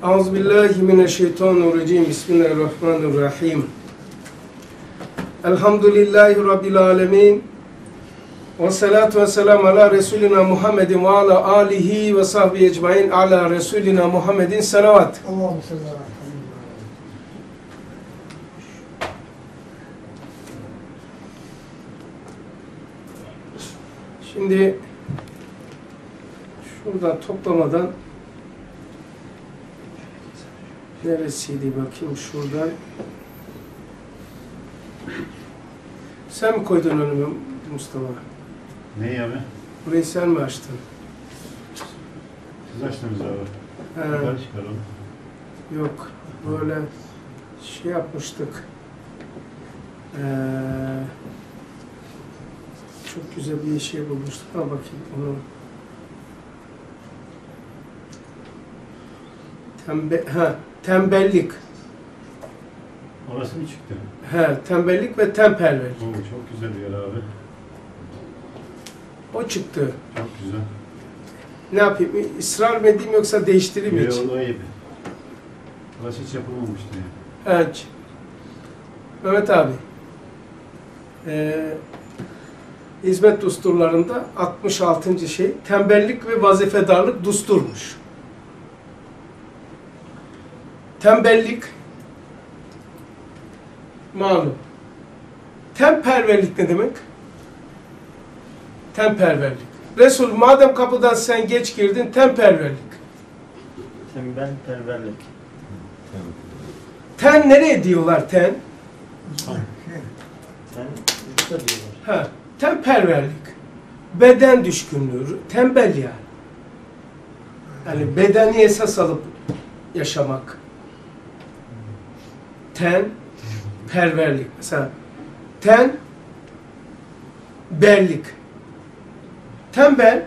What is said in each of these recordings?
Euzubillahimineşşeytanirracim. Bismillahirrahmanirrahim. Elhamdülillahi Rabbil alemin. Ve salatu ve selamu ala Resulina Muhammedin ve ala alihi ve sahbihi ecmain ala Resulina Muhammedin salavat. Allah'ım sallallahu aleyhi ve sellem. Şimdi şuradan toplamadan neresiydi bakayım şuradan. Sen mi koydun önüme Mustafa? Neyi abi? Burayı sen mi açtın? Siz açtınız abi. He, Yukarı çıkaralım. yok. Böyle şey yapmıştık. Çok güzel bir şey bulmuştuk. Ha bakayım onu. Tembellik. Orası mı çıktı? Tembellik ve temperverlik. Oo, çok güzel bir yer abi. O çıktı. Çok güzel. Ne yapayım? İsrar mı edeyim yoksa değiştireyim mi hiç? Yok, o iyi. Orası hiç yapılmamıştı yani. Evet. Mehmet abi. Hizmet düsturlarında 66. şey tembellik ve vazifedarlık düsturmuş. Tembellik malum. Temperverlik ne demek? Temperverlik. Resul madem kapıdan sen geç girdin temperverlik. Tembel perverlik. Ten nereye diyorlar ten? Sen yurtta diyorlar. Temperverlik. Beden düşkünlüğü, tembel yani. Yani bedeni esas alıp yaşamak. Ten, perverlik. Mesela ten, bellik. Tembel,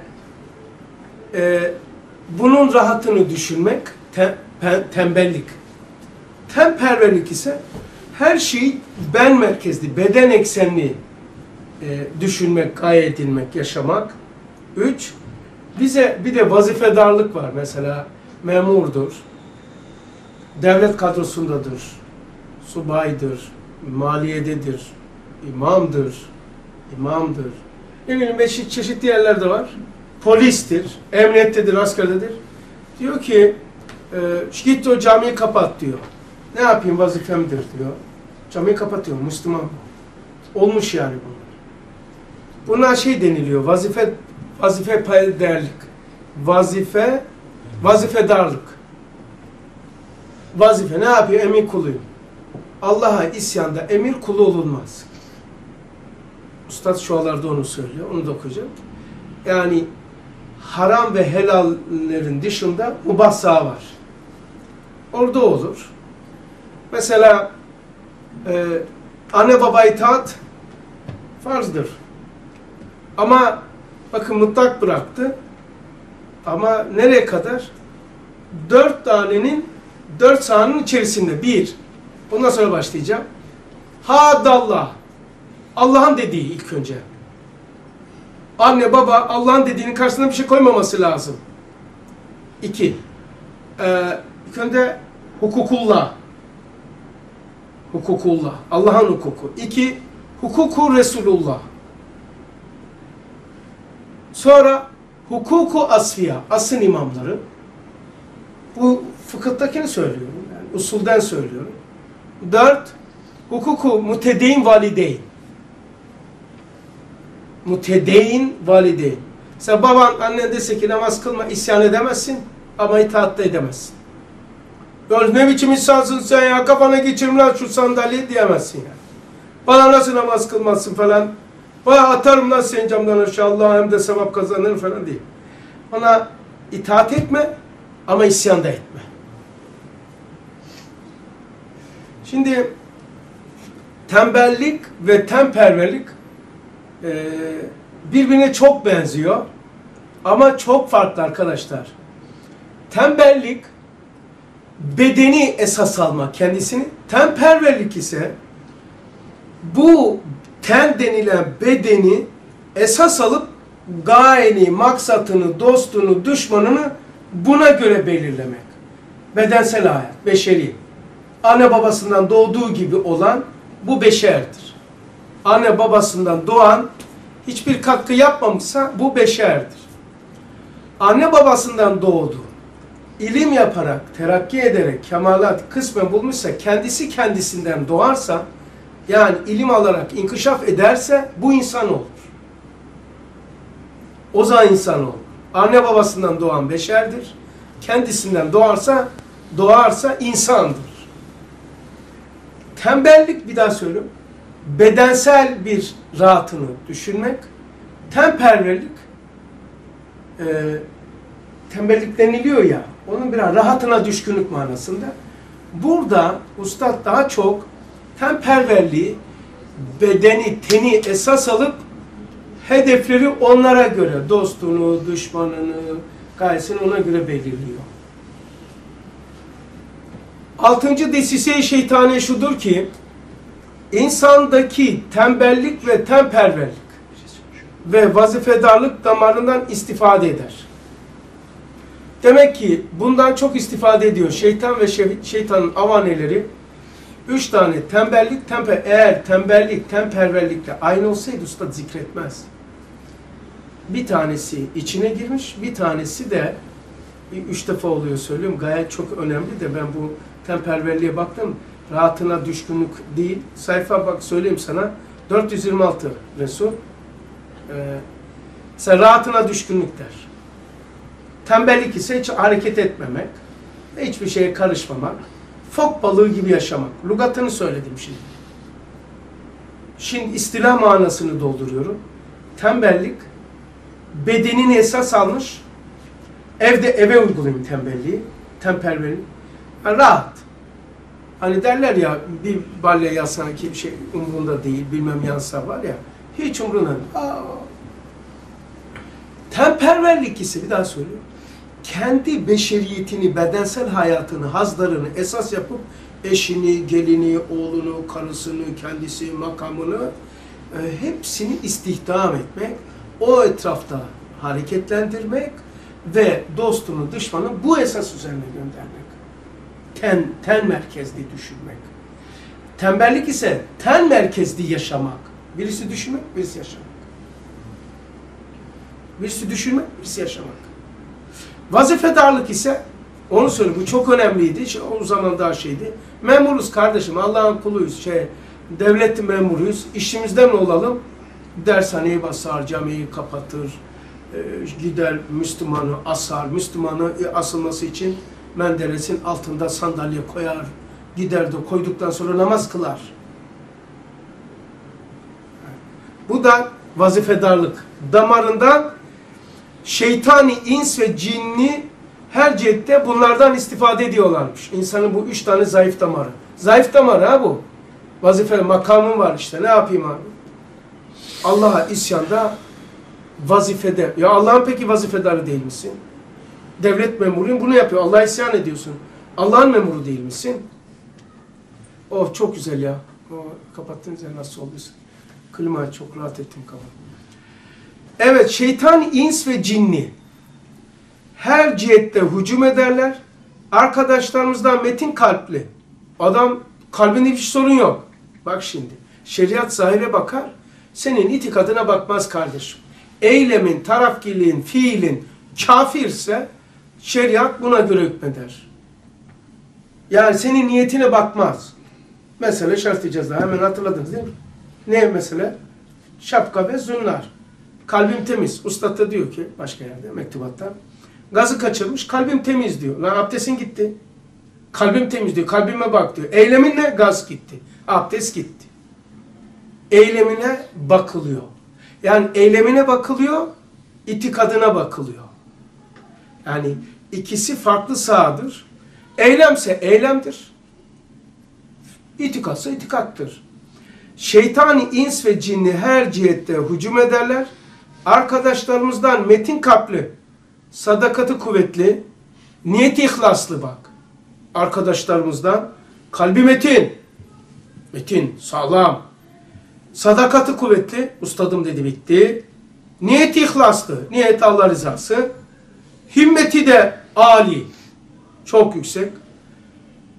bunun rahatını düşünmek, tembellik. Temperverlik ise her şeyi ben merkezli, beden eksenli düşünmek, gaye edilmek, yaşamak. 3. Bize bir de vazifedarlık var. Mesela memurdur, devlet kadrosundadır, subaydır, maliyededir, imamdır. Ne bileyim çeşitli yerlerde var. Polistir, emniyettedir, askerdedir. Diyor ki, git o camiyi kapat diyor. Ne yapayım vazifemdir diyor. Camiyi kapatıyor, Müslüman. Olmuş yani bunlar. Buna şey deniliyor, vazifedarlık. Vazifedarlık. Vazife ne yapıyor? Emir kuluyum. Allah'a isyanda emir kulu olunmaz. Üstad şualarda onu söylüyor, onu da okuyacağım. Yani haram ve helallerin dışında mubah saha var. Orada olur. Mesela anne baba itaat farzdır. Ama bakın mutlak bıraktı. Ama nereye kadar? 4 sahanın içerisinde. 1. Ondan sonra başlayacağım. Hadallah. Allah'ın dediği ilk önce. Anne baba Allah'ın dediğinin karşısına bir şey koymaması lazım. 2. İlk önce hukukullah. Hukukullah. Allah'ın hukuku. 2. Hukuku Resulullah. Sonra hukuku asfiya. Asın imamları. Bu fıkıhtakini söylüyorum. Yani usulden söylüyorum. 4. Hukuku mutedeyn valideyn. Mutedeyn valideyn. Sen baban annen dese ki namaz kılma isyan edemezsin ama itaat da edemezsin. Ya ne biçim insansın sen ya, kafana geçirim lan şu sandalyeyi diyemezsin yani. Bana nasıl namaz kılmazsın falan. Bana atarım lan senin camdan aşağı, Allah hem de sevap kazanır falan diye. Ona itaat etme ama isyan da etme. Şimdi tembellik ve temperverlik birbirine çok benziyor ama çok farklı arkadaşlar. Tembellik bedeni esas almak kendisini, temperverlik ise bu ten denilen bedeni esas alıp gayeni, maksatını, dostunu, düşmanını buna göre belirlemek. Bedensel hayat, beşeri. Anne babasından doğduğu gibi olan bu beşerdir. Anne babasından doğan hiçbir katkı yapmamışsa bu beşerdir. Anne babasından doğdu, ilim yaparak, terakki ederek, kemalat kısmen bulmuşsa, kendisi kendisinden doğarsa, yani ilim alarak inkişaf ederse bu insan olur. O zaman insan olur. Anne babasından doğan beşerdir. Kendisinden doğarsa insandır. Tembellik, bir daha söylüyorum, bedensel bir rahatını düşünmek, temperverlik, tembellik deniliyor ya, onun biraz rahatına düşkünlük manasında. Burada Üstad daha çok temperverliği, bedeni, teni esas alıp hedefleri onlara göre, dostunu, düşmanını, gayesini ona göre belirliyor. 6. desise-i şeytani şudur ki, insandaki tembellik ve temperverlik ve vazifedarlık damarından istifade eder. Demek ki bundan çok istifade ediyor şeytan ve şeytanın avaneleri. 3 tane tembellik, eğer tembellik, temperverlikle aynı olsaydı Üstad zikretmez. Bir tanesi içine girmiş, bir tanesi de 3 defa oluyor söylüyorum. Gayet çok önemli de ben bu temperverliğe baktım. Rahatına düşkünlük değil. Sayfa bak söyleyeyim sana. 426 Resul. Sen rahatına düşkünlük der. Tembellik ise hiç hareket etmemek, hiçbir şeye karışmamak, fok balığı gibi yaşamak. Lügatını söyledim şimdi. Şimdi istilah manasını dolduruyorum. Tembellik, bedenini esas almış, eve uygulayayım tembelliği, temperverliği. Yani rahat. Hani derler ya, bir balya yazsana ki bir şey umrunda değil, bilmem yansa var ya, hiç umrunda değil. Temperverlik ise, bir daha söyleyeyim, kendi beşeriyetini, bedensel hayatını, hazlarını esas yapıp eşini, gelini, oğlunu, karısını, kendisi, makamını hepsini istihdam etmek, o etrafta hareketlendirmek ve dostunu, düşmanı bu esas üzerine göndermek. Ten merkezli düşünmek. Tembellik ise ten merkezli yaşamak. Birisi düşünmek, birisi yaşamak. Birisi düşünmek, birisi yaşamak. Vazifedarlık ise, onu söyleyeyim, bu çok önemliydi. O zaman daha şeydi. Memuruz kardeşim, Allah'ın kuluyuz, devlet memuruyuz. İşimizden olalım. Dershaneyi basar, camiyi kapatır, gider Müslümanı asar. Müslümanı asılması için Menderes'in altında sandalye koyar. Gider de koyduktan sonra namaz kılar. Bu da vazifedarlık. Damarından şeytani, ins ve cinni her cihette bunlardan istifade ediyorlarmış. İnsanın bu 3 tane zayıf damarı. Zayıf damarı ha bu. Vazife, makamın var işte. Ne yapayım abi? Allah'a isyanda, vazifede. Ya Allah'ın peki vazifedarı değil misin? Devlet memuruyum, bunu yapıyor. Allah'a isyan ediyorsun. Allah'ın memuru değil misin? Oh çok güzel ya. Kapattınız ya, nasıl olduysa. Klimayı çok rahat ettim kafam. Evet, şeytan, ins ve cinni her cihette hücum ederler. Arkadaşlarımızdan metin kalpli. Adam kalbinde hiç sorun yok. Bak şimdi, şeriat zahire bakar, senin itikadına bakmaz kardeşim. Eylemin, tarafkirliğin, fiilin kafirse şeriat buna göre hükmeder. Yani senin niyetine bakmaz. Mesela şart-ı ceza, hemen hatırladınız değil mi? Ne mesela? Şapka ve zünnar. Kalbim temiz. Üstad da diyor ki başka yerde, mektubatta. Gazı kaçırmış, kalbim temiz diyor. Lan abdestin gitti. Kalbim temiz diyor, kalbime bak diyor. Eylemin ne? Gaz gitti. Abdest gitti. Eylemine bakılıyor. Yani eylemine bakılıyor, itikadına bakılıyor. Yani ikisi farklı sahadır. Eylemse eylemdir. İtikadsa itikattır. Şeytani, ins ve cinni her cihette hücum ederler. Arkadaşlarımızdan metin kalpli, sadakati kuvvetli, niyeti ihlaslı bak. Arkadaşlarımızdan kalbi metin, sağlam, sadakati kuvvetli, ustadım dedi bitti. Niyeti ihlaslı, niyeti Allah rızası, himmeti de âli, çok yüksek.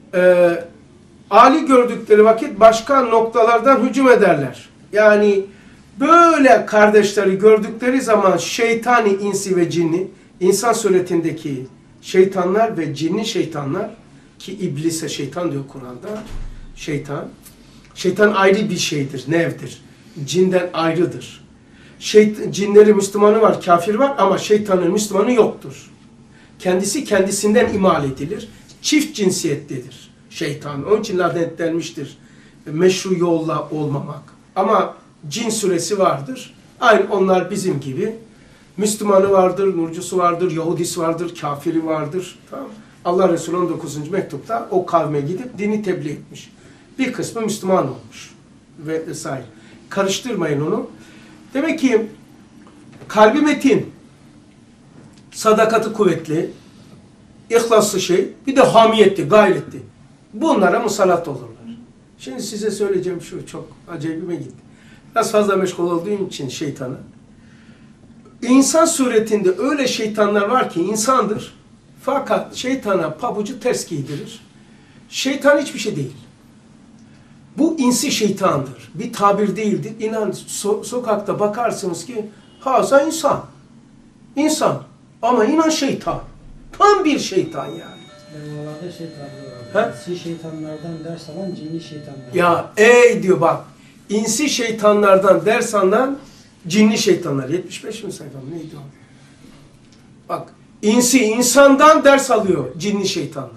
Ali gördükleri vakit başka noktalardan hücum ederler. Yani böyle kardeşleri gördükleri zaman şeytani insi ve cinni, insan suretindeki şeytanlar ve cinni şeytanlar, ki iblise şeytan diyor Kur'an'da, şeytan ayrı bir şeydir, nevdir. Cinden ayrıdır. Cinleri Müslümanı var, kafir var ama şeytanın Müslümanı yoktur. Kendisi kendisinden imal edilir. Çift cinsiyetlidir şeytan. Onun için lanetlenmiştir. Meşru yolla olmamak. Ama cin suresi vardır. Aynı onlar bizim gibi. Müslümanı vardır, nurcusu vardır, Yahudisi vardır, kafiri vardır. Tamam. Allah Resulü 19. mektupta o kavme gidip dini tebliğ etmiş. Bir kısmı Müslüman olmuş. Ve vesaire. Karıştırmayın onu. Demek ki kalbi metin, sadakati kuvvetli, ihlaslı şey, bir de hamiyetli, gayretli. Bunlara musallat olurlar. Şimdi size söyleyeceğim şu, çok acayibime gitti. Biraz fazla meşgul olduğum için şeytana. İnsan suretinde öyle şeytanlar var ki insandır. Fakat şeytana pabucu ters giydirir. Şeytan hiçbir şey değil. Bu insi şeytandır. Bir tabir değildir. İnan sokakta bakarsınız ki haza insan. İnsan. Ama inan şeytan. Tam bir şeytan yani. Eyvallah şeytanlar. İnsi şeytanlardan ders alan cinli şeytanlar. Ya diyor bak. İnsi şeytanlardan ders alan cinli şeytanlar. 75 mi sayfam neydi o? Bak. İnsi insandan ders alıyor cinli şeytanlar.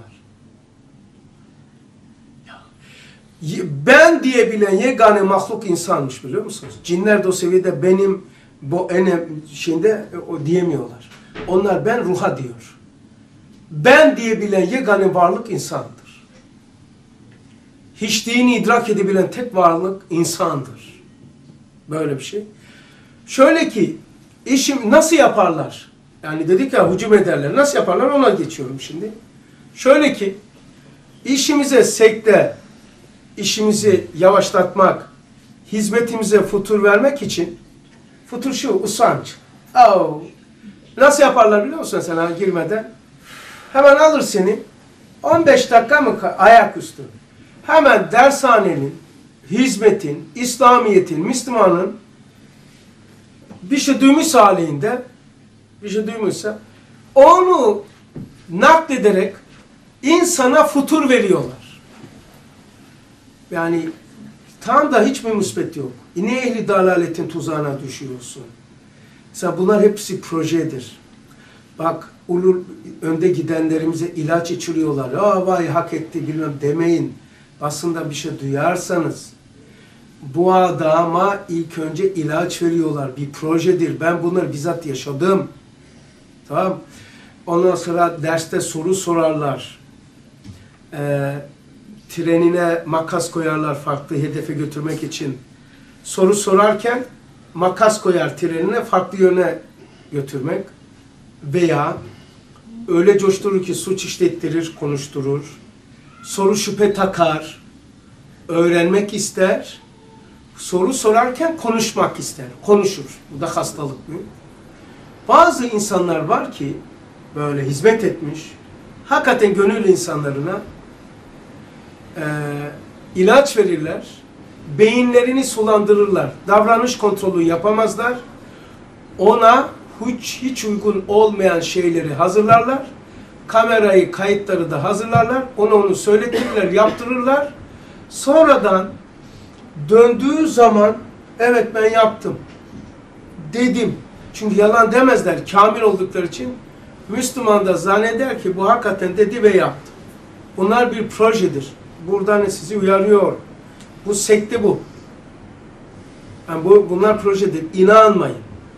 Ben diyebilen yegane mahluk insanmış biliyor musunuz? Cinler de o seviyede benim bu enem şeyinde o diyemiyorlar. Onlar ben ruha diyor. Ben diyebilen yegane varlık insandır. Hiçliğini idrak edebilen tek varlık insandır. Böyle bir şey. Şöyle ki işim nasıl yaparlar? Yani dedik ya hücum ederler. Nasıl yaparlar ona geçiyorum şimdi. Şöyle ki işimize sekte, işimizi yavaşlatmak, hizmetimize futur vermek için futur şu, usanç. Nasıl yaparlar biliyor musun sana girmeden? Hemen alır seni 15 dakika mı ayaküstü? Hemen dershanenin, hizmetin, İslamiyet'in, Müslümanın bir şey duymuş halinde, bir şey duymuşsa onu naklederek insana futur veriyorlar. Yani tam da hiçbir müsbet yok. Ne ehli dalaletin tuzağına düşüyorsun. Mesela bunlar hepsi projedir. Bak önde gidenlerimize ilaç içiriyorlar. Vay hak etti bilmem demeyin. Basında bir şey duyarsanız bu adama ilk önce ilaç veriyorlar. Bir projedir. Ben bunları bizzat yaşadım. Tamam. Ondan sonra derste soru sorarlar. Trenine makas koyarlar farklı hedefe götürmek için. Soru sorarken makas koyar trenine farklı yöne götürmek. Veya öyle coşturur ki suç işlettirir, konuşturur. Soru şüphe takar. Öğrenmek ister. Soru sorarken konuşmak ister. Konuşur. Bu da hastalık mı? Bazı insanlar var ki böyle hizmet etmiş. Hakikaten gönül insanlarına ilaç verirler. Beyinlerini sulandırırlar. Davranış kontrolü yapamazlar. Ona hiç uygun olmayan şeyleri hazırlarlar. Kamerayı, kayıtları da hazırlarlar. Onu söyletirler, yaptırırlar. Sonradan döndüğü zaman evet ben yaptım. Dedim. Çünkü yalan demezler. Kamil oldukları için Müslüman da zanneder ki bu hakikaten dedi ve yaptı. Bunlar bir projedir. Buradan sizi uyarıyor. Bu sekte bu. Yani bunlar projedir. İnanmayın.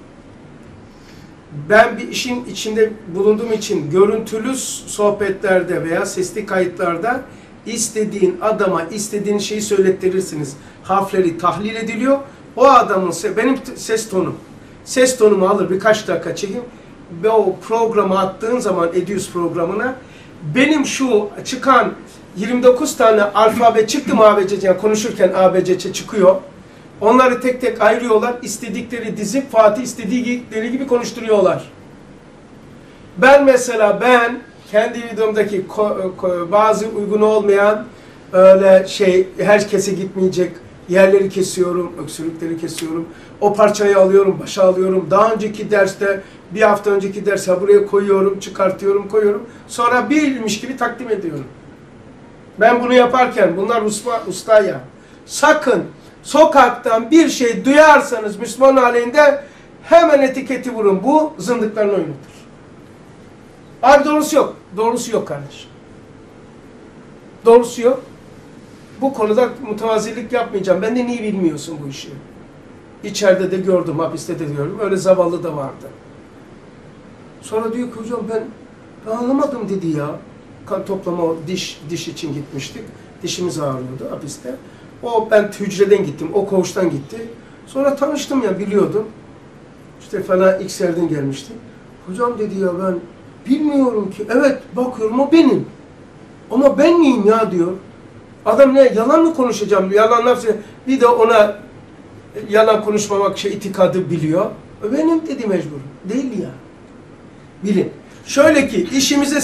Ben bir işin içinde bulunduğum için görüntülü sohbetlerde veya sesli kayıtlarda istediğin adama istediğin şeyi söylettirirsiniz. Harfleri tahlil ediliyor. O adamın benim ses tonumu alır birkaç dakika çekeyim ve o programı attığın zaman Edius programına benim şu çıkan 29 tane alfabe çıktı mı ABCC yani konuşurken ABCC çıkıyor. Onları tek tek ayırıyorlar. İstedikleri dizip Fatih istedikleri gibi konuşturuyorlar. Ben mesela kendi videomdaki bazı uygun olmayan öyle herkese gitmeyecek yerleri kesiyorum, öksürükleri kesiyorum. O parçayı alıyorum, başa alıyorum. Daha önceki derste, bir hafta önceki derse buraya koyuyorum, çıkartıyorum, koyuyorum. Sonra bilmiş gibi takdim ediyorum. Ben bunu yaparken bunlar usta ya. Sakın sokaktan bir şey duyarsanız Müslüman aleyhinde hemen etiketi vurun. Bu zındıkların oyunudur. Abi doğrusu yok. Doğrusu yok kardeşim. Doğrusu yok. Bu konuda mütevazilik yapmayacağım. Ben de niye bilmiyorsun bu işi? İçeride de gördüm, hapiste de gördüm. Öyle zavallı da vardı. Sonra diyor ki hocam ben anlamadım dedi ya. Kan toplama diş için gitmiştik. Dişimiz ağrıyordu hapiste. Ben hücreden gittim, o koğuştan gitti. Sonra tanıştım ya, biliyordum. İşte falan XR'den gelmişti. Hocam dedi ya ben bilmiyorum ki. Evet bakıyorum o benim. Ama ben miyim ya diyor. Adam ne yalan mı konuşacağım? Yalanlar bir de ona yalan konuşmamak itikadı biliyor. Benim dedi mecbur. Değil ya. Bilin. Şöyle ki işimize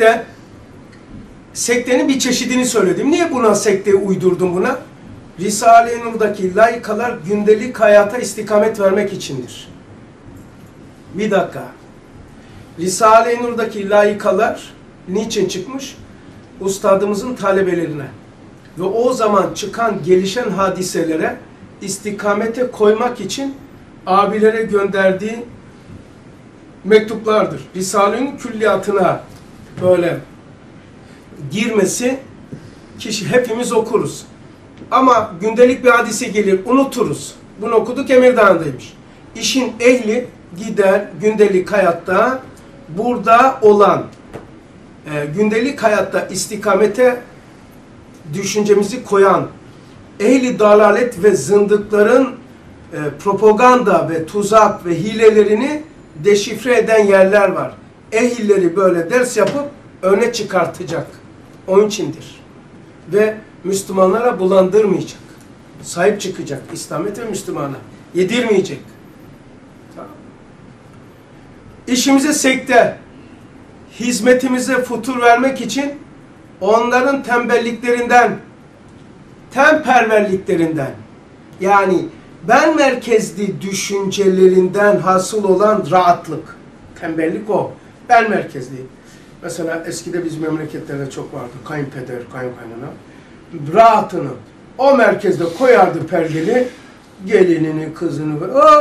sektenin bir çeşidini söyledim. Niye buna sekte uydurdum buna? Risale-i Nur'daki layıkalar gündelik hayata istikamet vermek içindir. Bir dakika. Risale-i Nur'daki layıkalar niçin çıkmış? Ustadımızın talebelerine ve o zaman çıkan gelişen hadiselere istikamete koymak için abilere gönderdiği mektuplardır. Risale'nin külliyatına böyle girmesi, kişi hepimiz okuruz. Ama gündelik bir hadise gelir, unuturuz. Bunu okuduk, Emirdağ'ındaymış. İşin ehli gider gündelik hayatta burada olan gündelik hayatta istikamete düşüncemizi koyan ehli dalalet ve zındıkların propaganda ve tuzak ve hilelerini deşifre eden yerler var. Ehilleri böyle ders yapıp öne çıkartacak. Onun içindir. Ve Müslümanlara bulandırmayacak. Sahip çıkacak. İslamiyet ve Müslümana. Yedirmeyecek. Tamam. İşimize sekte, hizmetimize futur vermek için onların tembelliklerinden, temperverliklerinden, yani ben merkezli düşüncelerinden hasıl olan rahatlık. Tembellik o. Ben merkezli. Mesela eskide bizim memleketlerde çok vardı. Kayınpeder, kayınkaynana. Rahatını o merkezde koyardı pergeli. Gelinini, kızını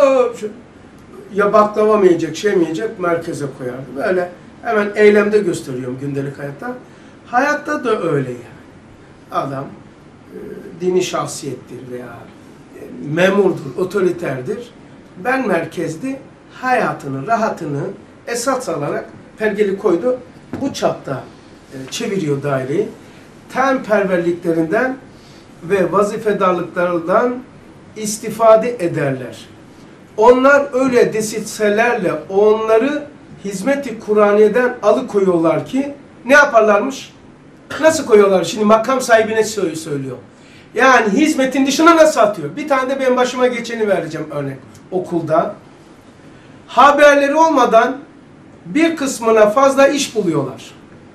ya baklava mı yiyecek, şey mi yiyecek merkeze koyardı. Böyle hemen eylemde gösteriyorum gündelik hayatta. Hayatta da öyle yani. Adam dini şahsiyettir veya memurdur, otoriterdir. Ben merkezli hayatını, rahatını esas alarak pergeli koydu. Bu çapta çeviriyor daireyi. Temperverliklerinden ve vazifedarlıklarından istifade ederler. Onlar öyle desitselerle onları hizmet-i Kur'aniye'den alıkoyuyorlar ki ne yaparlarmış? Nasıl koyuyorlar? Şimdi makam sahibine söylüyor. Yani hizmetin dışına nasıl atıyor? Bir tane de benim başıma geçeni vereceğim örnek. Okulda haberleri olmadan bir kısmına fazla iş buluyorlar.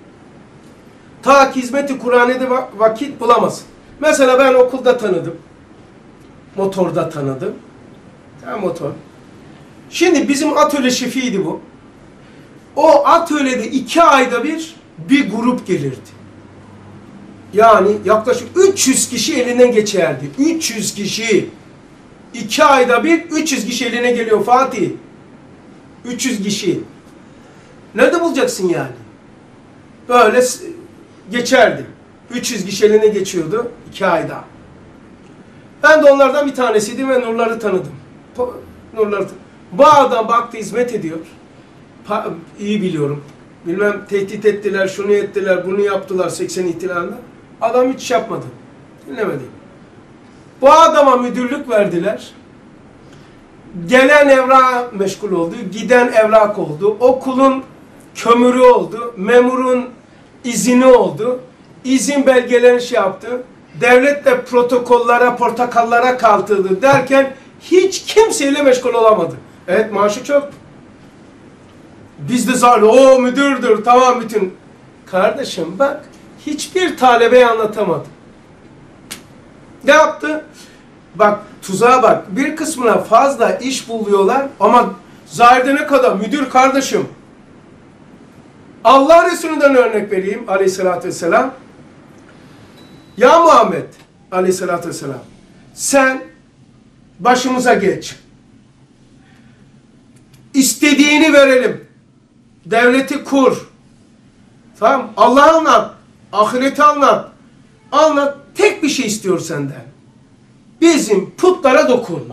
Ta ki hizmet-i Kur'aniye'de vakit bulamasın. Mesela ben okulda tanıdım. Motorda tanıdım. Motor. Şimdi bizim atölye şefiydi bu. O atölyede 2 ayda bir grup gelirdi. Yani yaklaşık 300 kişi elinden geçerdi. 300 kişi. 2 ayda bir 300 kişi eline geliyor Fatih. 300 kişi. Nerede bulacaksın yani? Böyle geçerdi. 300 kişi eline geçiyordu 2 ayda. Ben de onlardan bir tanesiydim ve Nurları tanıdım. Bu adam baktı hizmet ediyor. İyi biliyorum. Bilmem tehdit ettiler, şunu ettiler, bunu yaptılar 80 ihtilalinde. Adam hiç yapmadı. Dinlemedi. Bu adama müdürlük verdiler. Gelen evrak meşgul oldu, giden evrak oldu. Okulun kömürü oldu, memurun izini oldu. İzin belgelerini yaptı. Devlet de protokollara, portakallara kaldırdı derken hiç kimseyle meşgul olamadı. Evet maaşı çok. Biz de zaten o müdürdür tamam bütün Kardeşim bak, hiçbir talebeye anlatamadım. Ne yaptı? Bak tuzağa bak. Bir kısmına fazla iş buluyorlar ama zahirde ne kadar? Müdür kardeşim. Allah Resulü'nden örnek vereyim aleyhissalatü vesselam. Ya Muhammed aleyhissalatü vesselam, sen başımıza geç. İstediğini verelim. Devleti kur. Tamam. Allah'ı anlat. Ahireti anlat. Anlat. Tek bir şey istiyor senden. Bizim putlara dokunma.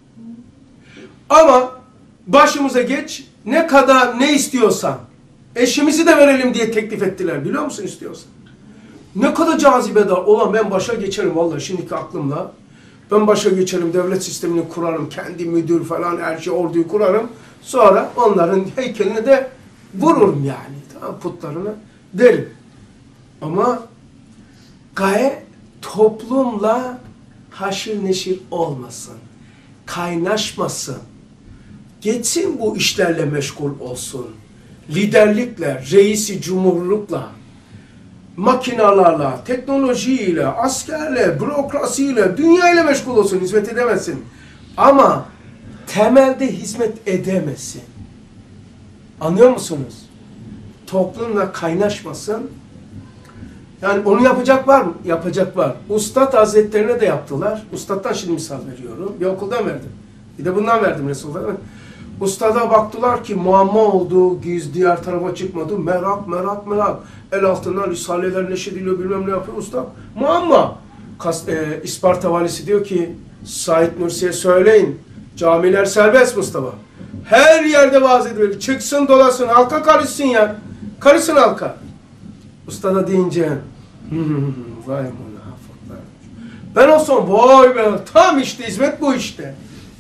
Ama başımıza geç. Ne kadar ne istiyorsan. Eşimizi de verelim diye teklif ettiler. Biliyor musun istiyorsan? Ne kadar cazibedar. Ulan ben başa geçerim vallahi şimdiki aklımla. Ben başa geçerim. Devlet sistemini kurarım. Kendi müdür falan her şey orduyu kurarım. Sonra onların heykelini de vururum yani. Tamam, putlarını derim. Ama gaye toplumla haşir neşir olmasın. Kaynaşmasın. Geçsin bu işlerle meşgul olsun. Liderlikle, reisi cumhurlukla, makinalarla, teknolojiyle, askerle, bürokrasiyle, dünyayla meşgul olsun, hizmet edemesin. Ama temelde hizmet edemesin. Anlıyor musunuz? Toplumla kaynaşmasın. Yani onu yapacak var mı? Yapacak var. Ustad Hazretlerine de yaptılar. Ustad'dan şimdi misal veriyorum. Bir okuldan verdim. Bir de bundan verdim Resulullah. Ustada baktılar ki muamma oldu, diğer tarafa çıkmadı. Merak. El altından risaleler neşrediliyor, bilmem ne yapıyor usta. Muamma. İsparta valisi diyor ki, Said Nursi'ye söyleyin, camiler serbest Mustafa. Her yerde vaaz ediyor. Çıksın dolasın, halka karışsın ya. Karışsın halka. Ustada deyince, vay münafıklar. Ben olsam, vay be, tam işte hizmet bu işte.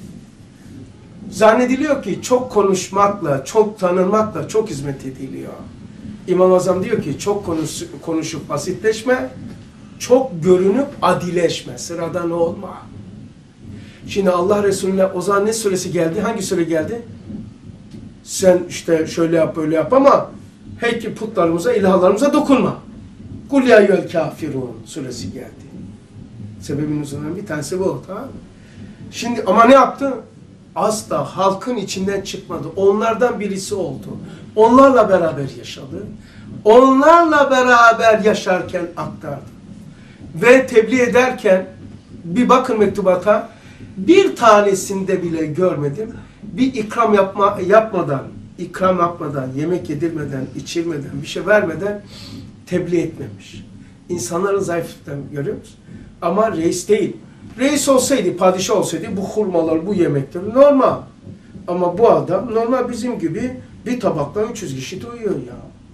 Zannediliyor ki çok konuşmakla, çok tanınmakla çok hizmet ediliyor. İmam-ı Azam diyor ki çok konuşup basitleşme, çok görünüp adileşme, sıradan olma. Şimdi Allah Resulüne o zaman ne suresi geldi? Hangi sure geldi? Sen işte şöyle yap böyle yap ama heykel putlarımıza, ilahlarımıza dokunma. Kul ya eyyuhel kafirun suresi geldi. Sebebin uzunluğundan bir tanesi bu. Tamam mı? Şimdi ama ne yaptı? Asla halkın içinden çıkmadı. Onlardan birisi oldu. Onlarla beraber yaşadı. Onlarla beraber yaşarken aktardı. Ve tebliğ ederken bir bakın mektubata, bir tanesinde bile görmedim. Bir ikram yapmadan, yemek yedirmeden, içirmeden, bir şey vermeden tebliğ etmemiş. İnsanların zayıflıklarını görüyor musun? Ama reis değil. Reis olsaydı, padişah olsaydı bu hurmalar, bu yemekler normal. Ama bu adam normal bizim gibi bir tabakta 300 kişi doyuyor ya.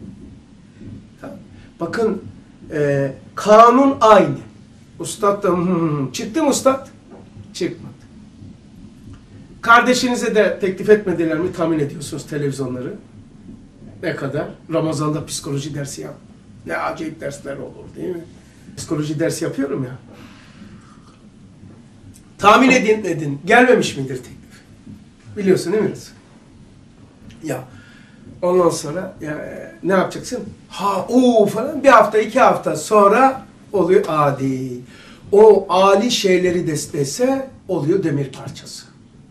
Bakın kanun aynı. Ustad da çıktı mı ustad? Çıkmadı. Kardeşinize de teklif etmediler mi tahmin ediyorsunuz televizyonları? Ne kadar? Ramazan'da psikoloji dersi yap. Ne acayip dersler olur değil mi? Psikoloji dersi yapıyorum ya. Tahmin edin. Gelmemiş midir teklif? Biliyorsun değil mi? Ya ondan sonra ne yapacaksın? Falan bir hafta 2 hafta sonra oluyor adi. O âli şeyleri dese oluyor demir parçası.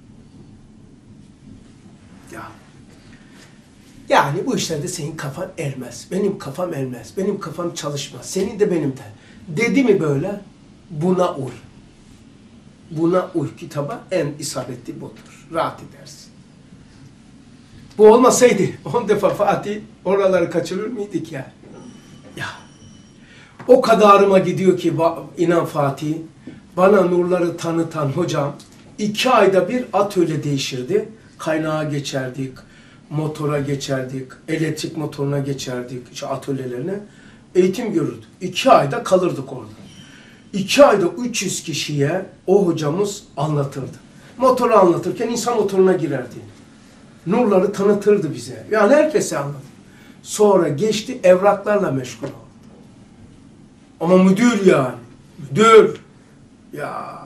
Ya. Yani bu işlerde senin kafan ermez. Benim kafam ermez. Benim kafam çalışmaz. Senin de benim de. Dedi mi böyle? Buna uy. Buna uy. Kitaba en isabetli budur. Rahat edersin. Bu olmasaydı 10 defa Fatih oraları kaçırır mıydık ya? Ya. O kadarıma gidiyor ki inan Fatih, bana nurları tanıtan hocam 2 ayda bir atölye değişirdi. Kaynağa geçerdik, motora geçerdik, elektrik motoruna geçerdik, işte atölyelerine. Eğitim görürdük. 2 ayda kalırdık orada. 2 ayda 300 kişiye o hocamız anlatırdı. Motoru anlatırken insan motoruna girerdi. Nurları tanıtırdı bize. Yani herkese anlatır. Sonra geçti evraklarla meşgul oldu. Ama müdür yani. Müdür. Ya.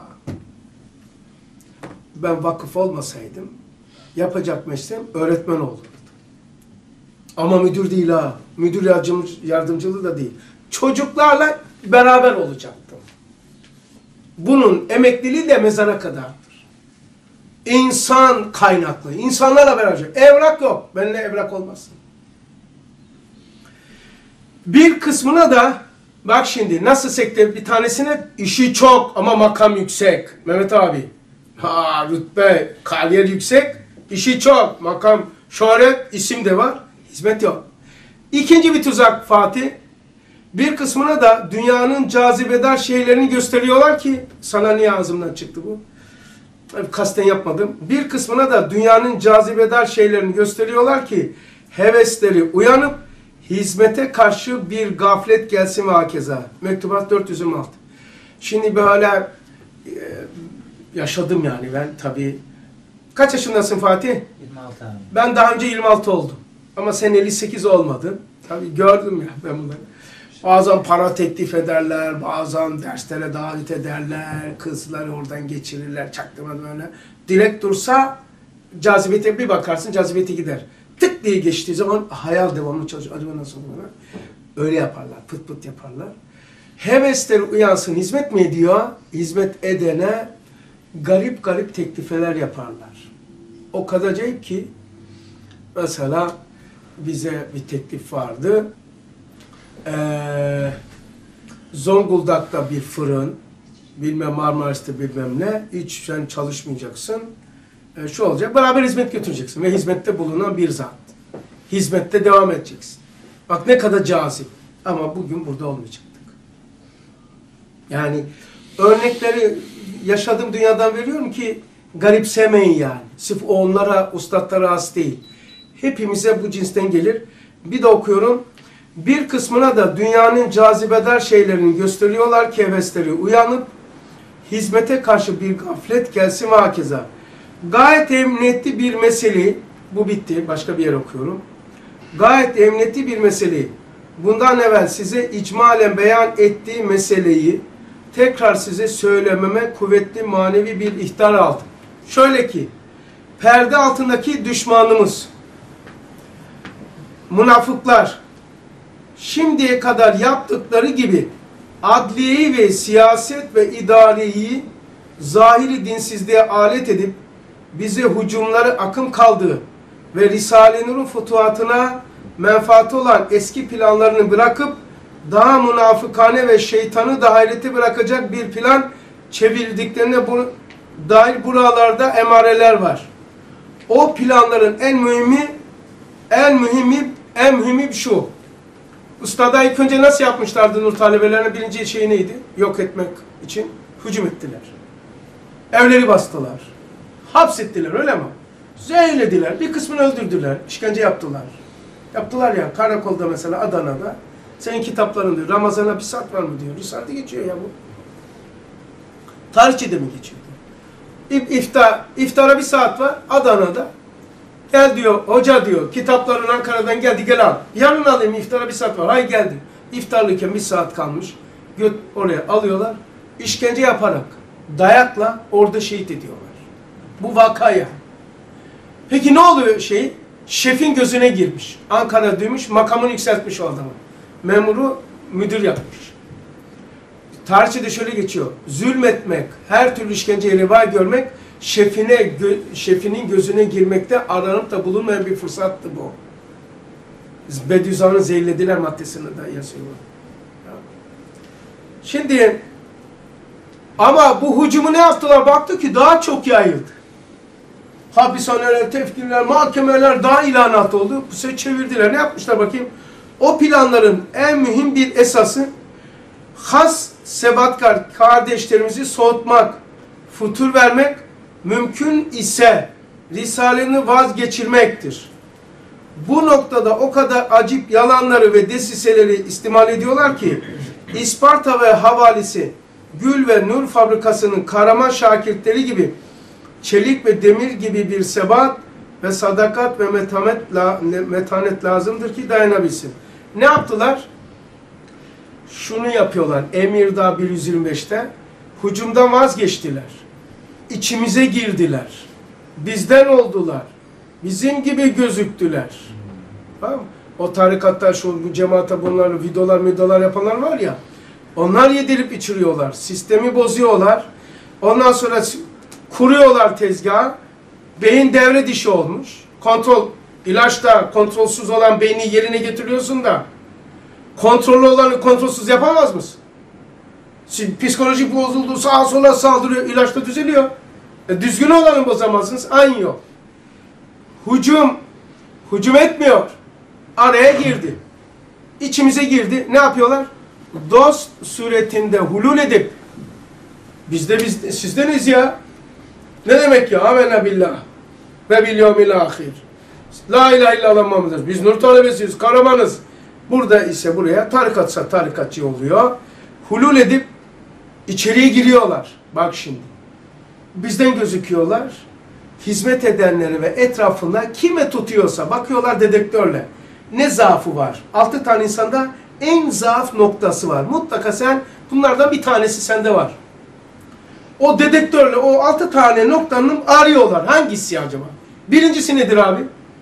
Ben vakıf olmasaydım yapacak mesleğim öğretmen olurdu. Ama müdür değil ha. Müdür yardımcılığı da değil. Çocuklarla beraber olacaktım. Bunun emekliliği de mezara kadardır. İnsan kaynaklı. İnsanlarla beraber. Evrak yok. Benimle evrak olmasın. Bir kısmına da bak şimdi nasıl sektör bir tanesine işi çok ama makam yüksek. Mehmet abi. Ha rütbe, kariyer yüksek. İşi çok. Makam, şöhret, isim de var. Hizmet yok. İkinci bir tuzak Fatih. Bir kısmına da dünyanın cazibedar şeylerini gösteriyorlar ki sana niye ağzımdan çıktı bu? Kasten yapmadım. Bir kısmına da dünyanın cazibedar şeylerini gösteriyorlar ki hevesleri uyanıp hizmete karşı bir gaflet gelsin ve hakeza. Mektubat 426. Şimdi böyle yaşadım yani ben tabii. Kaç yaşındasın Fatih? 26 abi. Ben daha önce 26 oldum. Ama sen 58 olmadın. Tabii gördüm ya ben bunları. Bazen para teklif ederler, bazen derslere davet ederler, kızları oradan geçirirler, çaktırmadan öyle. Direkt dursa cazibete bir bakarsın, cazibete gider. Tık diye geçtiği zaman hayal devamlı çalışıyor. Acaba nasıl olur? Öyle yaparlar, pıt pıt yaparlar. Hevesleri uyansın, hizmet mi ediyor? Hizmet edene garip garip teklifeler yaparlar. O kadar acayip ki mesela bize bir teklif vardı. Zonguldak'ta bir fırın, bilmem Marmaris'te bilmem ne, hiç sen çalışmayacaksın. Şu olacak, beraber hizmet götüreceksin ve hizmette bulunan bir zat. Hizmette devam edeceksin. Bak ne kadar cazip. Ama bugün burada olmayacaktık. Yani örnekleri yaşadığım dünyadan veriyorum ki garipsemeyin yani. Sırf onlara, ustadlara has değil. Hepimize bu cinsten gelir. Bir de okuyorum. Bir kısmına da dünyanın cazibedar şeylerini gösteriyorlar ki hevesleri uyanıp hizmete karşı bir gaflet gelsin ve hakeza. Gayet emniyetli bir meseleyi, bu bitti, başka bir yer okuyorum. Gayet emniyetli bir meseleyi, bundan evvel size icmalen beyan ettiği meseleyi tekrar size söylememe kuvvetli manevi bir ihtar aldım. Şöyle ki, perde altındaki düşmanımız, münafıklar, şimdiye kadar yaptıkları gibi adliyeyi ve siyaset ve idareyi zahiri dinsizliğe alet edip bize hücumları akım kaldığı ve Risale-i Nur'un fütuhatına menfaati olan eski planlarını bırakıp daha münafıkane ve şeytanı da hayrete bırakacak bir plan çevirdiklerine dair buralarda emareler var. O planların en mühimi şu. Ustada ilk önce nasıl yapmışlardı Nur talebelerine? Birinci şey neydi? Yok etmek için hücum ettiler. Evleri bastılar. Hapsettiler öyle mi? Zehirlediler. Bir kısmını öldürdüler. İşkence yaptılar. Yaptılar ya karakolda mesela Adana'da. Senin kitapların diyor. Ramazan'a bir saat var mı diyor. Risale'de geçiyor ya bu. Tarihçede mi geçiyor? İftara bir saat var Adana'da. Gel diyor, hoca diyor, kitapların Ankara'dan geldi, gel al. Yarın alayım, iftara bir saat var. Hay geldi. İftarlıyken bir saat kalmış. Oraya alıyorlar. İşkence yaparak, dayakla orada şehit ediyorlar. Bu vakaya. Peki ne oluyor şey? Şefin gözüne girmiş. Ankara duymuş, makamını yükseltmiş o adamı. Memuru müdür yapmış. Tarihçede şöyle geçiyor. Zulmetmek, her türlü işkenceye reva görmek, şefinin gözüne girmekte aranıp da bulunmayan bir fırsattı bu. Bediüzzaman'ın zehirlediler maddesini de yazıyorlar. Şimdi ama bu hücumu ne yaptılar? Baktı ki daha çok yayıldı. Hapishaneler, tefkirler, mahkemeler daha ilanat oldu. Bu sefer çevirdiler. Ne yapmışlar bakayım? O planların en mühim bir esası has sebatkar kardeşlerimizi soğutmak, futur vermek, mümkün ise Risale'ni vazgeçirmektir. Bu noktada o kadar acip yalanları ve desiseleri istimal ediyorlar ki İsparta ve havalisi Gül ve Nur fabrikasının kahraman şakirtleri gibi çelik ve demir gibi bir sebat ve sadakat ve metanet lazımdır ki dayanabilsin. Ne yaptılar? Şunu yapıyorlar. Emirdağ 125'te hücumdan vazgeçtiler. İçimize girdiler. Bizden oldular. Bizim gibi gözüktüler. Tamam mı? O tarikatta şu bu cemaate bunlar videolar yapanlar var ya. Onlar yedirip içiriyorlar. Sistemi bozuyorlar. Ondan sonra kuruyorlar tezgahı. Beyin devre dişi olmuş. İlaçta kontrolsüz olan beyni yerine getiriyorsun da kontrollü olanı kontrolsüz yapamaz mısın? Şimdi psikolojik bozuldu, sağa sola saldırıyor, ilaçta düzeliyor. Düzgün olanı bozamazsınız, aynı yok. Hücum etmiyor. Araya girdi. İçimize girdi. Ne yapıyorlar? Dost suretinde hulul edip biz sizdeniz ya. Ne demek ya? Amenna billah ve bil yevmil ahir. La ilahe illallah Muhammed'dir. Biz nur talebesiyiz, kahramanız. Burada ise buraya tarikatsa tarikatçı oluyor. Hulul edip içeriye giriyorlar. Bak şimdi. Bizden gözüküyorlar. Hizmet edenleri ve etrafında kime tutuyorsa bakıyorlar dedektörle. Ne zaafı var? 6 tane insanda en zaaf noktası var. Mutlaka sen bunlardan bir tanesi sende var. O dedektörle o 6 tane noktanın arıyorlar. Hangisi acaba? Birincisi nedir abi?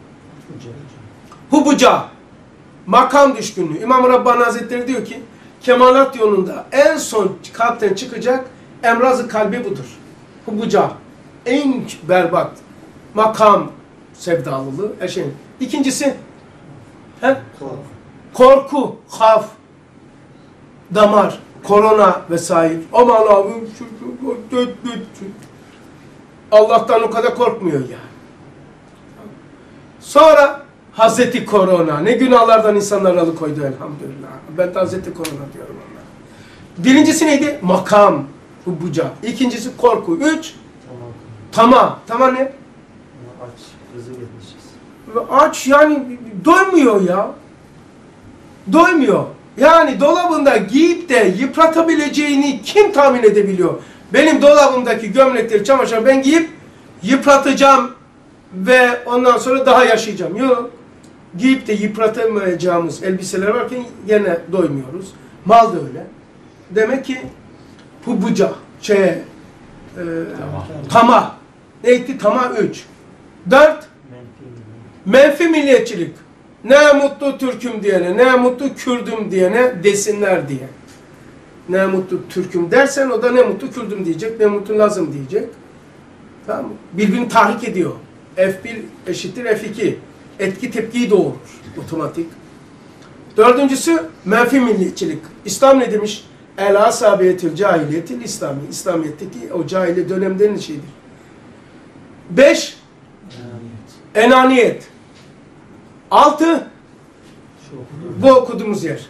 Hubuca. Makam düşkünlüğü. İmam Rabbani Hazretleri diyor ki kemalat yolunda en son kalpten çıkacak emraz-ı kalbi budur. Hubuca. En berbat. Makam sevdalılığı. İkincisi korku, haf, damar, korona vesaire. Aman abi Allah'tan o kadar korkmuyor yani. Sonra Hazreti Korona. Ne günahlardan insanlar alıkoydu elhamdülillah. Ben de Hazreti Korona diyorum ona. Birincisi neydi? Makam, hubuca. İkincisi korku. 3 tamah. Tamah ne? Aç, hızlı yetişeceğiz. Aç yani doymuyor ya. Doymuyor. Yani dolabında giyip de yıpratabileceğini kim tahmin edebiliyor? Benim dolabımdaki gömlekleri, çamaşırları ben giyip yıpratacağım ve ondan sonra daha yaşayacağım. Yok. Giyip de yıpratamayacağımız elbiseler varken yine doymuyoruz. Mal da öyle. Demek ki hubuca, tamah. Neydi? Tamah 3. 4. Menfi milliyetçilik. Ne mutlu Türk'üm diyene, ne mutlu Kürd'üm diyene desinler diye. Ne mutlu Türk'üm dersen o da ne mutlu Kürd'üm diyecek, ne mutlu Laz'ım diyecek. Tamam mı? Birbirini tahrik ediyor. F1 eşittir F2. Etki tepkiyi doğurur. Otomatik. Dördüncüsü menfi milliyetçilik. İslam ne demiş? El asabiyetül cahiliyetil İslami. İslamiyet'teki o cahiliye dönemlerinin şeyidir. 5. Enaniyet. 6. Bu okuduğumuz yer.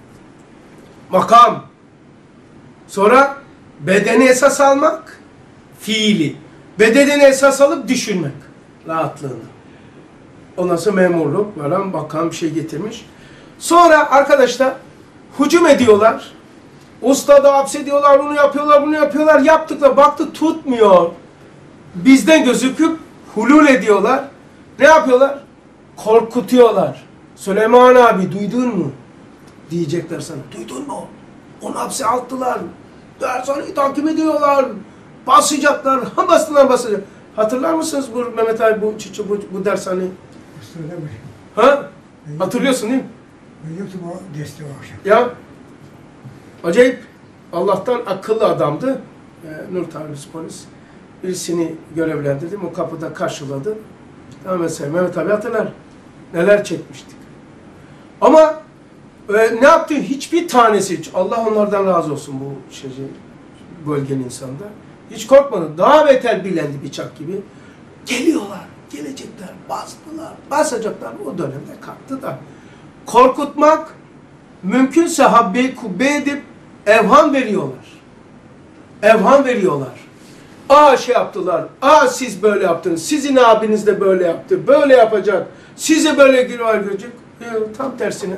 Makam. Sonra bedeni esas almak. Fiili. Bedeni esas alıp düşünmek. Rahatlığını. Ondan sonra memurluk. Varan bakan bir şey getirmiş. Sonra arkadaşlar hücum ediyorlar. Ustadı hapsediyorlar. Bunu yapıyorlar. Bunu yapıyorlar. Yaptıkla baktı tutmuyor. Bizden gözüküp hulul ediyorlar. Ne yapıyorlar? Korkutuyorlar. Süleyman abi duydun mu? Diyecekler sana. Duydun mu? Onu hapse attılar. Dershaneyi takip ediyorlar. Basacaklar. Basacak. Hatırlar mısınız bu Mehmet abi bu dershaneyi? Söylemiş. Ha? Hatırlıyorsun değil mi? Ben yoktum o desteği o akşam. Ya acayip Allah'tan akıllı adamdı. Nur Tanrısı polis. Birisini görevlendirdim. O kapıda karşıladı. Tamam mesela Mehmet abi hatırlar. Neler çekmiştik. Ama ne yaptı? Hiçbir tanesi, Allah onlardan razı olsun bu bölgenin insanda. Hiç korkmadı. Daha beter bilendi bıçak gibi. Geliyorlar, gelecekler, bastılar, basacaklar. O dönemde kalktı da. Korkutmak, mümkünse habbe kubbe edip evham veriyorlar. Evham veriyorlar. Şey yaptılar. Siz böyle yaptınız. Sizin abiniz de böyle yaptı. Böyle yapacak. Size böyle girecek. Tam tersine.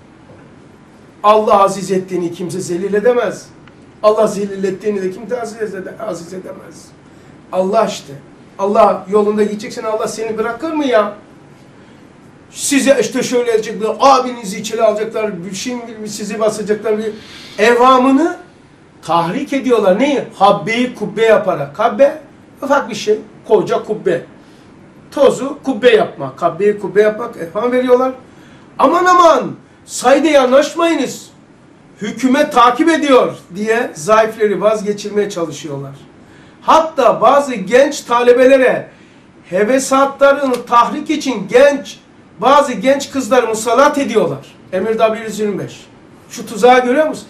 Allah aziz ettiğini kimse zelil edemez. Allah zelil ettiğini de kimse aziz edemez. Allah işte. Allah yolunda gideceksin. Allah seni bırakır mı ya? Size işte şöyle edecekler. Abinizi içeri alacaklar. Şimdi sizi basacaklar. Evhamını tahrik ediyorlar. Neyi? Habbeyi kubbe yaparak. Habbe ufak bir şey. Koca kubbe. Tozu kubbe yapmak. Habbeyi kubbe yapmak. Evham veriyorlar. Aman aman sayda yanaşmayınız. Hükümet takip ediyor diye zayıfları vazgeçirmeye çalışıyorlar. Hatta bazı genç talebelere hevesatlarını tahrik için bazı genç kızları musallat ediyorlar. Emirdağ 125. Şu tuzağı görüyor musun?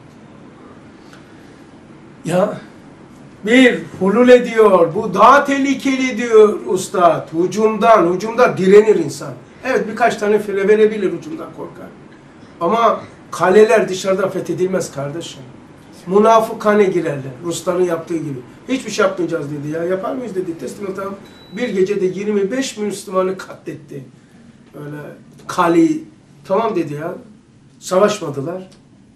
Ya bir hulul ediyor. Bu daha tehlikeli diyor ustad. Hücumda direnir insan. Evet birkaç tane fire verebilir, hücumdan korkar. Ama kaleler dışarıdan fethedilmez kardeşim. Münafıkane girerler. Rusların yaptığı gibi. Hiçbir şey yapmayacağız dedi ya. Yapar mıyız dedi. Teslim adam bir gecede 25 Müslümanı katletti. Öyle kaleyi. Tamam dedi ya. Savaşmadılar.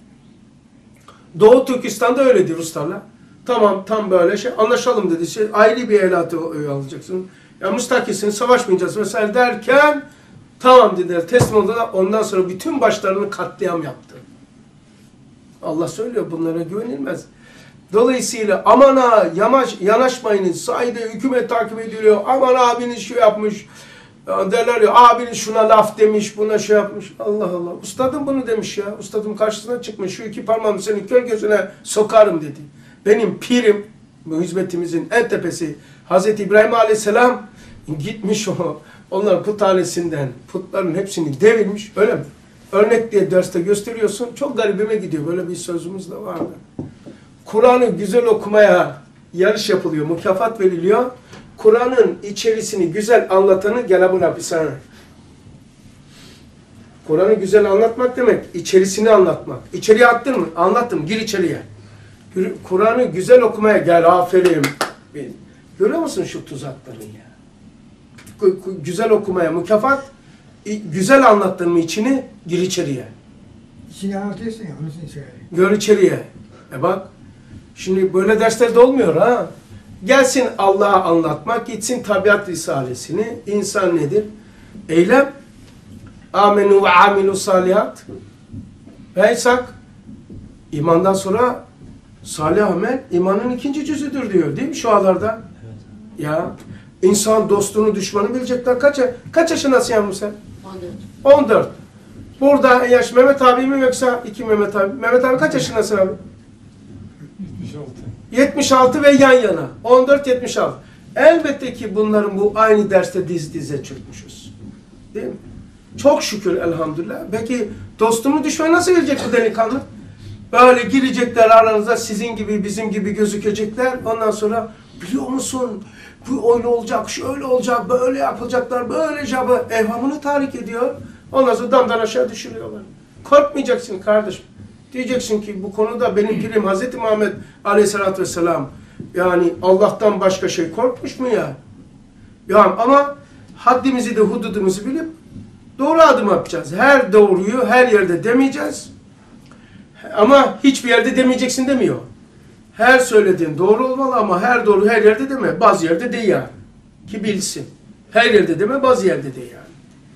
Doğu Türkistan'da öyleydi Ruslarla. Tamam tam böyle anlaşalım dedi. Ayrı bir elatı alacaksın. Ya müstakilsin, savaşmayacağız vesaire derken tamam dediler, teslim oldular. Ondan sonra bütün başlarını katliam yaptı. Allah söylüyor, bunlara güvenilmez. Dolayısıyla aman ha yanaşmayınız, sahide hükümet takip ediliyor, aman abiniz şu yapmış, derler ya abiniz şuna laf demiş, buna şey yapmış. Allah Allah. Ustadım bunu demiş ya. Ustadım karşısına çıkmış, şu iki parmağımı senin kör gözüne sokarım dedi. Benim pirim, bu hizmetimizin en tepesi Hazreti İbrahim Aleyhisselam gitmiş onlar puthanesinden putların hepsini devirmiş, öyle mi? Örnek diye derste gösteriyorsun. Çok garibime gidiyor. Böyle bir sözümüz de vardı. Kur'an'ı güzel okumaya yarış yapılıyor. Mükafat veriliyor. Kur'an'ın içerisini güzel anlatanı gel buna bir sana. Kur'an'ı güzel anlatmak demek, içerisini anlatmak. İçeriye attın mı? Anlattım. Gir içeriye. Kur'an'ı güzel okumaya gel. Aferin. Görüyor musun şu tuzakları ya? Güzel okumaya mükafat, güzel anlattın mı içini, gir içeriye. İçini anlatıyorsun ya, onun için söyleyeyim. Gör içeriye. Bak, şimdi böyle derslerde olmuyor ha. Gelsin Allah'a anlatmak, gitsin tabiat risalesini. İnsan nedir? Eylem. Amenu ve amilu salihat. Ve İshak. İmandan sonra salih amel, imanın ikinci cüzüdür diyor değil mi şu alarda? Evet. Ya, insan dostunu, düşmanı bilecekler. Kaç yaşındasın yavrum sen? 14. 14. Burada yaş Mehmet abi mi yoksa iki Mehmet abi? Mehmet abi kaç yaşındasın abi? 76. 76 ve yan yana. 14-76. Elbette ki bunların bu aynı derste diz dize çökmüşüz. Değil mi? Çok şükür elhamdülillah. Peki dostunu düşmanı nasıl bilecek bu delikanlı? Böyle girecekler aranıza, sizin gibi bizim gibi gözükecekler. Ondan sonra biliyor musun? Bu öyle olacak, şöyle olacak, böyle yapılacaklar, böyle cabı evhamını tahrik ediyor. Ondan sonra damdan aşağı düşürüyorlar. Korkmayacaksın kardeşim. Diyeceksin ki bu konuda benim pirim Hazreti Muhammed Aleyhisselatü Vesselam yani Allah'tan başka şey korkmuş mu ya? Yani ama haddimizi de hududumuzu bilip doğru adım yapacağız. Her doğruyu her yerde demeyeceğiz. Ama hiçbir yerde demeyeceksin demiyor. Her söylediğin doğru olmalı ama her doğru her yerde deme. Bazı yerde de yani. Ki bilsin. Her yerde deme, bazı yerde de yani.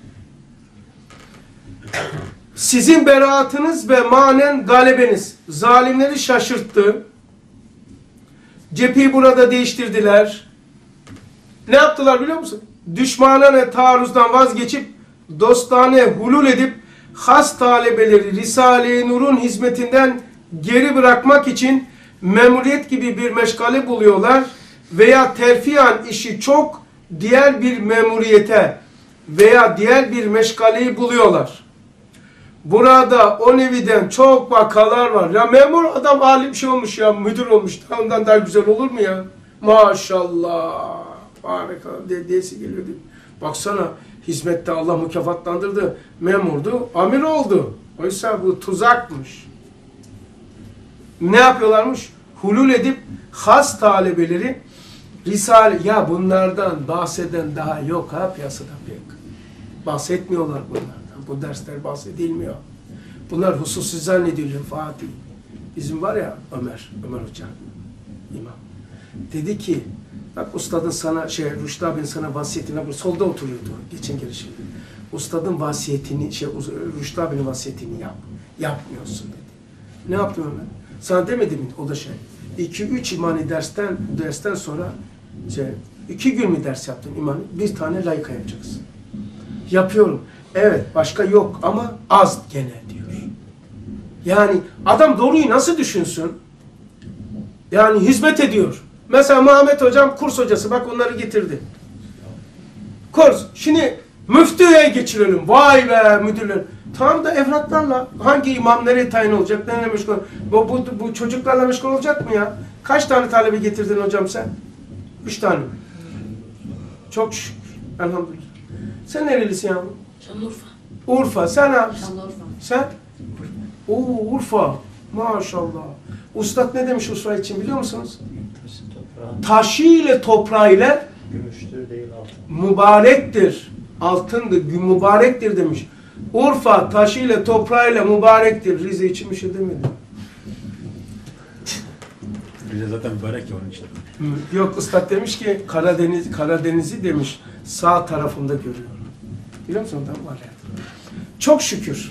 Sizin beraatınız ve manen galebeniz zalimleri şaşırttı. Cepheyi burada değiştirdiler. Ne yaptılar biliyor musun? Düşmanane taarruzdan vazgeçip dostane hulul edip has talebeleri Risale-i Nur'un hizmetinden geri bırakmak için memuriyet gibi bir meşgale buluyorlar veya terfiyan işi çok diğer bir memuriyete veya diğer bir meşgaleyi buluyorlar. Burada o neviden çok vakalar var. Ya memur adam alim şey olmuş ya, müdür olmuş. Ondan daha güzel olur mu ya? Maşallah. Harika. Diyesi geliyordu. Baksana hizmette Allah mükafatlandırdı. Memurdu, amir oldu. Oysa bu tuzakmış. Ne yapıyorlarmış? Hulul edip has talebeleri Risale, ya bunlardan bahseden daha yok ha piyasada pek. Bahsetmiyorlar bunlardan. Bu dersler bahsedilmiyor. Bunlar hususi zannediliyor Fatih. Bizim var ya Ömer Hoca, imam. Dedi ki, bak ustadın sana, Rüştü abinin sana vasiyetini, solda oturuyordu geçen gelişimde. Ustadın vasiyetini, Rüştü abinin vasiyetini yapmıyorsun dedi. Ne yaptım Ömer? Sana demedim mi? O da 2-3 imani dersten sonra 2 gün mü ders yaptın imani? Bir tane layıka yapacaksın. Yapıyorum. Evet, başka yok ama az gene diyor. Yani adam doğruyu nasıl düşünsün? Yani hizmet ediyor. Mesela Muhammed Hocam kurs hocası. Bak onları getirdi. Kurs. Şimdi müftüye geçirelim. Vay be müdürler. Tam da evlatlarla hangi imam nereye tayin olacak? Nereye meşgul olacak? Bu çocuklarla meşgul olacak mı ya? Kaç tane talebe getirdin hocam sen? 3 tane. Çok şükür. Elhamdülillah. Sen nerelisin ya? Şanlıurfa. Urfa. Sen ne yapıyorsun? Şanlıurfa. Sen? Oo Urfa. Maşallah. Ustad ne demiş Urfa için biliyor musunuz? Taşı toprağın Taşı ile toprağı ile gümüştür değil altın. mübarektir. Altındır, mübarektir demiş. Urfa taşı ile toprağı ile mübarektir. Rize için bir şey demedi. Rize zaten mübarek ya onun için. Yok ustad demiş ki Karadeniz'i demiş sağ tarafımda görüyorum. Biliyor musun? Ondan var ya. Çok şükür.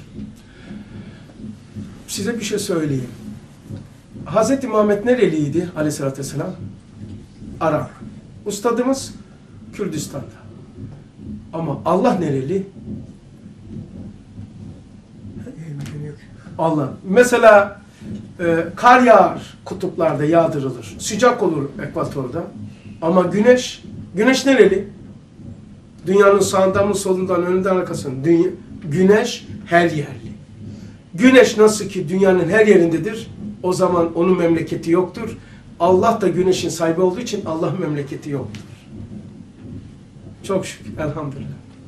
Size bir şey söyleyeyim. Hazreti Muhammed nereliydi aleyhissalatü vesselam? Arap. Ustadımız Kürdistan'da. Ama Allah nereli? Mümkün yok. Allah. Mesela kar yağar, kutuplarda yağdırılır. Sıcak olur ekvatorda. Ama güneş nereli? Dünyanın sağından mı solundan, önünden arkasından. Güneş her yerli. Güneş nasıl ki dünyanın her yerindedir, o zaman onun memleketi yoktur. Allah da güneşin sahibi olduğu için Allah'ın memleketi yoktur. Çok şükür, elhamdülillah.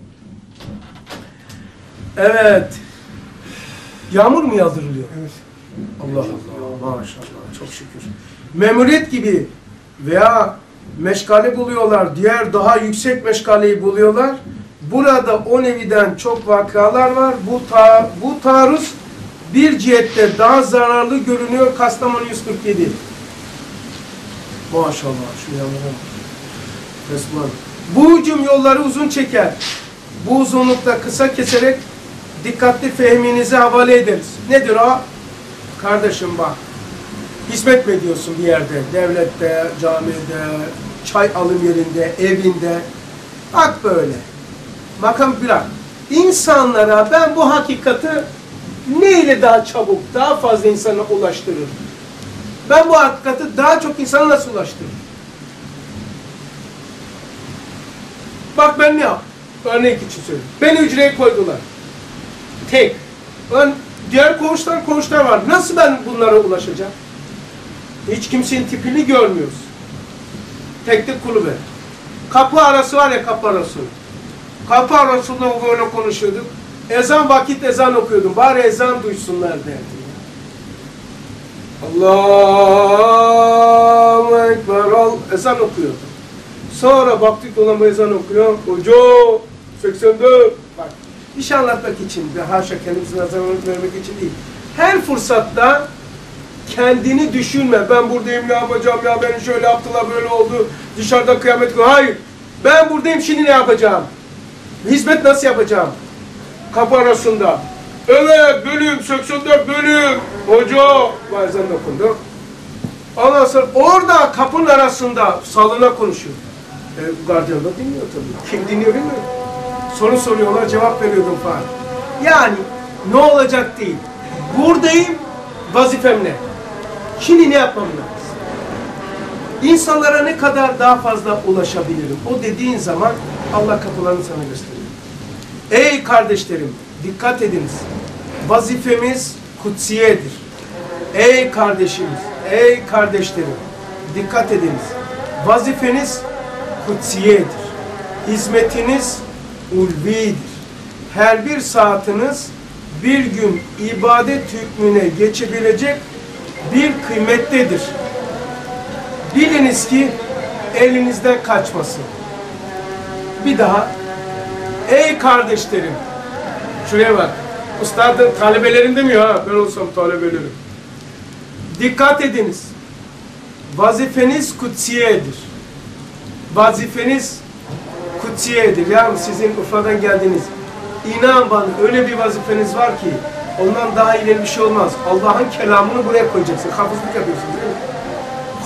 Evet. Yağmur mu yağdırılıyor? Evet. Allah Allah, maşallah, çok şükür. Memuriyet gibi veya meşgale buluyorlar, diğer daha yüksek meşgaleyi buluyorlar. Burada o neviden çok vakalar var. Bu taarruz bir cihette daha zararlı görünüyor. Kastamonu 147. Maşallah, şu yanlara bak. Resmen. Bu hücum yolları uzun çeker. Bu uzunlukta kısa keserek dikkatli fehminize havale ederiz. Nedir o? Kardeşim bak, hizmet mi ediyorsun bir yerde? Devlette, camide, çay alım yerinde, evinde. Bak böyle. Makam bırak. İnsanlara ben bu hakikati ne ile daha çabuk, daha fazla insana ulaştırırım? Ben bu hakikati daha çok insana nasıl ulaştırırım? Bak ben ne yaptım? Örnek için söyleyeyim. Beni hücreye koydular. Tek. Diğer koğuşlar var. Nasıl ben bunlara ulaşacağım? Hiç kimsenin tipini görmüyoruz. Teknik kulübe. Kapı arası var ya, kapı arası. Kapı arasında böyle konuşuyorduk. Ezan okuyordum. Bari ezan duysunlar derdim. Allahu Ekber. Ezan okuyordum. Sonra baktık olan bu ezan okuyor. Hoca 84. Bak. Bir şey anlatmak için ve haşa kendimizi nazar vermek için değil. Her fırsatta kendini düşünme. Ben buradayım, ne yapacağım ya, beni şöyle yaptılar, böyle oldu. Dışarıda kıyamet. Hayır. Ben buradayım, şimdi ne yapacağım? Hizmet nasıl yapacağım? Kapı arasında. Evet, bölüm, 84 bölüm. Hoca, bazen okundu. Ondan sonra orada kapının arasında salına konuşuyor. Gardiyan da dinliyor tabii. Kim dinliyor bilmiyorum. Soru soruyorlar, cevap veriyordum falan. Yani ne olacak değil. Buradayım, vazifem ne? Şimdi ne yapmam lazım? İnsanlara ne kadar daha fazla ulaşabilirim? O dediğin zaman Allah kapılarını sana gösteriyor. Ey kardeşlerim, dikkat ediniz. Vazifemiz kutsiyedir. Ey kardeşimiz, ey kardeşlerim, dikkat ediniz. Vazifeniz kutsiyedir. Hizmetiniz ulvidir. Her bir saatiniz bir gün ibadet hükmüne geçebilecek bir kıymettedir. Biliniz ki elinizden kaçmasın. Bir daha, ey kardeşlerim, şuraya bak, ustadın talebelerim demiyor ha, ben olsam talebelerim. Dikkat ediniz, vazifeniz kutsiyedir. Vazifeniz kutsiyedir. Yani sizin Urfa'dan geldiniz. İnan bana öyle bir vazifeniz var ki ondan daha ileri bir şey olmaz. Allah'ın kelamını buraya koyacaksın. Hafızlık yapıyorsunuz değil mi?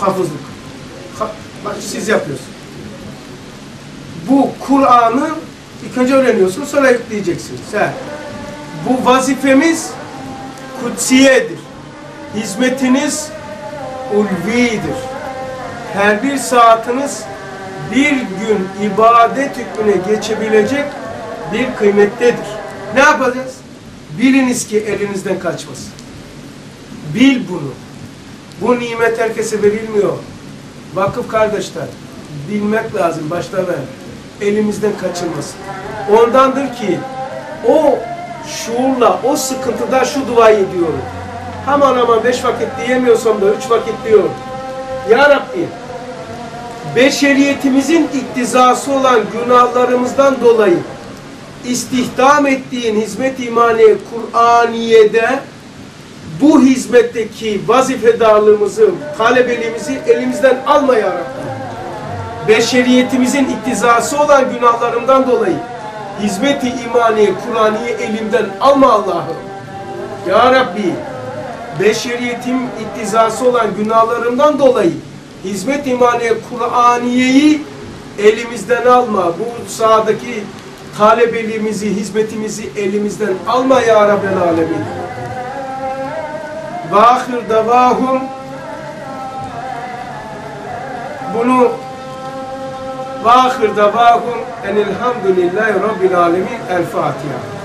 Hafızlık. Bak siz yapıyorsunuz. Bu Kur'an'ın İlk önce öğreniyorsunuz, sonra yükleyeceksiniz. Bu vazifemiz kutsiyedir. Hizmetiniz ulvidir. Her bir saatiniz bir gün ibadet hükmüne geçebilecek bir kıymettedir. Ne yapacağız? Biliniz ki elinizden kaçmasın. Bil bunu. Bu nimet herkese verilmiyor. Vakıf kardeşler, bilmek lazım başta ver. Elimizden kaçırmasın. Ondandır ki o şuurla, o sıkıntıda şu duayı ediyorum. Aman 5 vakit diyemiyorsam da 3 vakit diyorum. Ya Rabbi, beşeriyetimizin iktizası olan günahlarımızdan dolayı istihdam ettiğin hizmet imaniye Kur'aniye'de bu hizmetteki vazifedarlığımızı, talebeliğimizi elimizden alma ya Rabbi. Beşeriyetimizin iktizası olan günahlarımdan dolayı hizmet-i imaniye, Kur'aniye elimden alma Allah'ım. Ya Rabbi, beşeriyetim iktizası olan günahlarımdan dolayı hizmet imaniye Kur'aniyeyi elimizden alma. Bu sahadaki talebeliğimizi, hizmetimizi elimizden alma ya Rabbel Alemin. Ve ahir davahum, bunu ve ahir davahum enilhamdülillahi Rabbil Alemin. El Fatiha.